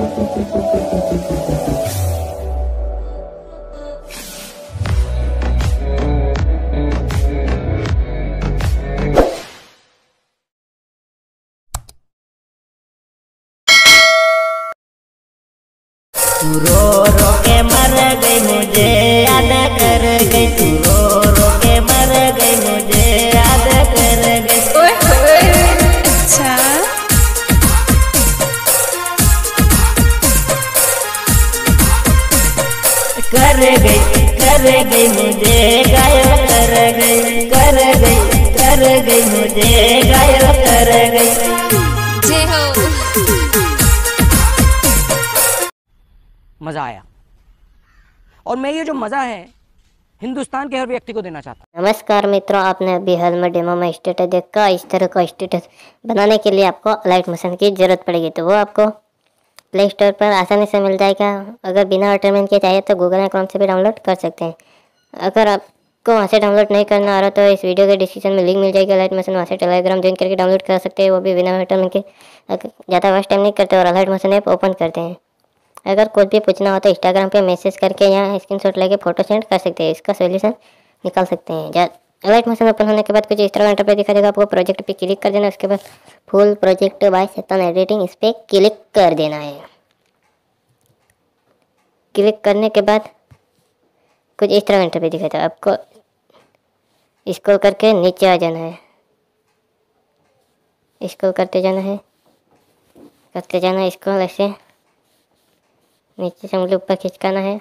तू रो रो के मर गई, मुझे याद कर गई। तू रो रो के मर गई, मुझे याद कर गई। अच्छा कर गई मुझे घायल कर गई, कर गई मुझे घायल कर गई। जय हो। मज़ा आया और मैं ये जो मज़ा है हिंदुस्तान के हर व्यक्ति को देना चाहता हूँ। नमस्कार मित्रों, आपने अभी हाल में डेमो में स्टेटस देखा। इस तरह का स्टेटस बनाने के लिए आपको लाइट मोशन की ज़रूरत पड़ेगी, तो वो आपको प्ले स्टोर पर आसानी से मिल जाएगा। अगर बिना वाटरमैन के चाहिए तो गूगल अकाउंट से भी डाउनलोड कर सकते हैं। अगर आपको वहाँ से डाउनलोड नहीं करना आ रहा तो इस वीडियो के डिस्क्रिप्शन में लिंक मिल जाएगा लाइट मोशन, वहाँ से टेलीग्राम ज्वाइन करके डाउनलोड कर सकते हैं, वो भी बिना वाटरमैन के। ज़्यादा वेस्ट टाइम नहीं करते और लाइट मोशन ऐप ओपन करते हैं। अगर कुछ भी पूछना हो तो इंस्टाग्राम पे मैसेज करके यहाँ स्क्रीनशॉट लेके फ़ोटो सेंड कर सकते हैं, इसका सोल्यूशन निकाल सकते हैं। लाइट मोशन ओपन होने के बाद कुछ इस तरह का इंटरफेस दिखा देगा। आपको प्रोजेक्ट पे क्लिक कर देना, उसके बाद फुल प्रोजेक्ट बाय शैतान एडिटिंग इस पर क्लिक कर देना है। क्लिक करने के बाद कुछ इस तरह का इंटरफेस दिखा देगा। आपको स्क्रॉल करके नीचे आ जाना है, स्क्रॉल करते जाना है, स्क्रॉल ऐसे नीचे से उंगली ऊपर खिंचकाना है।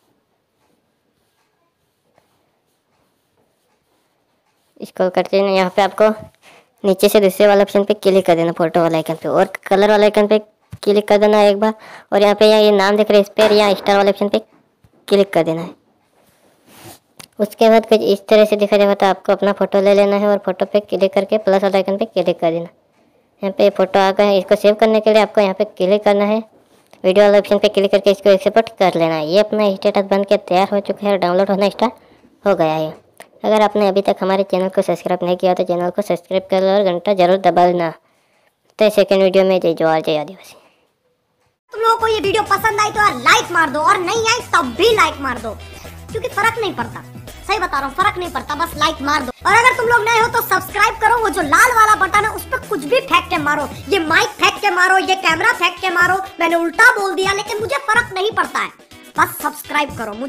स्क्रॉल करते हैं, यहाँ पे आपको नीचे से दूसरे वाले ऑप्शन पे क्लिक कर देना, फोटो वाला आइकन पे, और कलर वाले आइकन पे क्लिक कर देना एक बार। और यहाँ पे ये नाम दिख रहा है, इस पर या स्टार वाले ऑप्शन पे क्लिक कर देना है। उसके बाद कुछ इस तरह से दिखा जाएगा, तो आपको अपना फ़ोटो ले लेना है और फोटो पे क्लिक करके प्लस वाले आइकन पे क्लिक कर देना। यहाँ पे फ़ोटो आ गया है, इसको सेव करने के लिए आपको यहाँ पे क्लिक करना है, वीडियो वाले ऑप्शन पे क्लिक करके इसको एक्सपोर्ट कर लेना है। ये अपना स्टेटस बन के तैयार हो चुका है और डाउनलोड होना स्टार्ट हो गया है। अगर आपने अभी तक हमारे चैनल को सब्सक्राइब नहीं किया तो चैनल को सब्सक्राइब कर लो और घंटा जरूर दबा लेना। तो सेकंड वीडियो में जय जोहार, जय आदिवासी। तुम लोगों को ये वीडियो पसंद आई तो यार लाइक मार दो, और नहीं आई तब भी लाइक मार दो, क्योंकि फर्क नहीं पड़ता। सही बता रहा हूँ, फर्क नहीं पड़ता, बस लाइक मार दो। और अगर तुम लोग नए हो तो सब्सक्राइब करो, वो जो लाल वाला बटन है उस पर कुछ भी फेंक के मारो, ये माइक फेंक के मारो, ये कैमरा फेंक के मारो, मैंने उल्टा बोल दिया लेकिन मुझे फर्क नहीं पड़ता है, बस सब्सक्राइब करो।